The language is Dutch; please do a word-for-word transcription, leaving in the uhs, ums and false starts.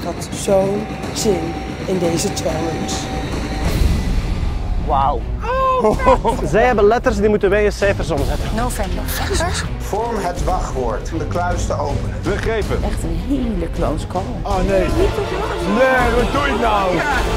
had zo'n zin in deze challenge. Wauw. Oh, zij hebben letters, die moeten wij in cijfers omzetten. November. Vorm het wachtwoord om de kluis te openen. Begrepen. Echt een hele close call. Oh nee. Nee, wat doe je nou?